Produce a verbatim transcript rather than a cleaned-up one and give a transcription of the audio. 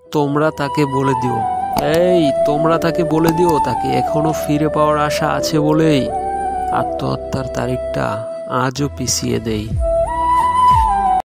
তোমরা তাকে বলে দিও এই তোমরা তাকে বলে দিও তাকে এখনো ফিরে পাওয়ার আশা আছে বলেই আত্মহত্যার তারিখটা আজও পিছিয়ে দেই।